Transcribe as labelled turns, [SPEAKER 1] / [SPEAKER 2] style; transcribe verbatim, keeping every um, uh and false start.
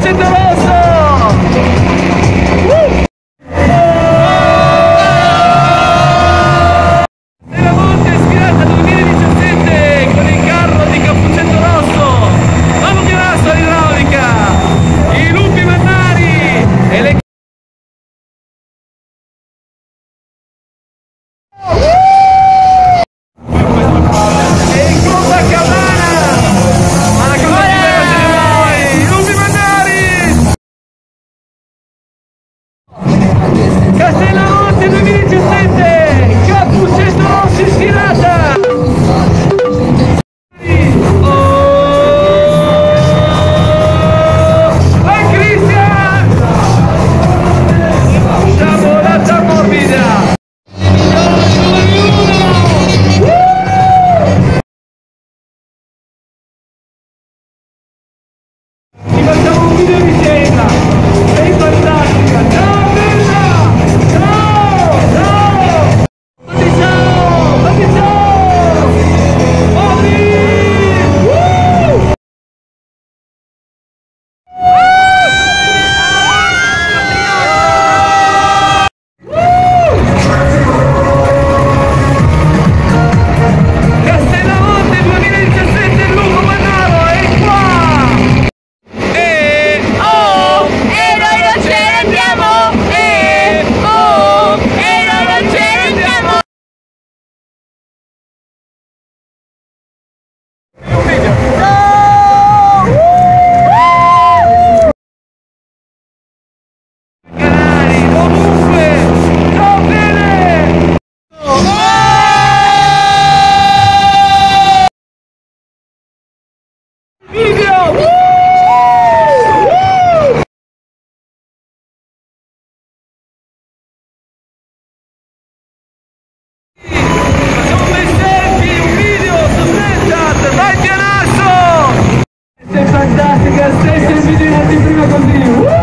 [SPEAKER 1] Cappuccetto Rosso! Uh! Stella Monte sfilata duemiladiciassette con il carro di Cappuccetto Rosso, Mamu Chiarasso all'idraulica, i lupi mannari e le Castellamonte duemiladiciassette, Cappuccetto Rosso in sfilata! Oh! Vai Cristian! Sciabolata morbida! Ci facciamo un video di cena! Sei fantastica! Ciao bella! Ciao! Ciao! Fatti ciao! Fatti ciao! Bobby! Woo! Castellamonte duemiladiciassette, il lupo mannaro è qua! E oh!
[SPEAKER 2] E noi non ce ne andiamo! E oh! E noi non ce ne andiamo!
[SPEAKER 1] Un video! Canali, ovunque! Ciao bene! Video! Woo! Facciamo un bel selfie, un video su Snapchat, vai Chiarasso! Sei fantastica, sei il video in anteprima così! Woo!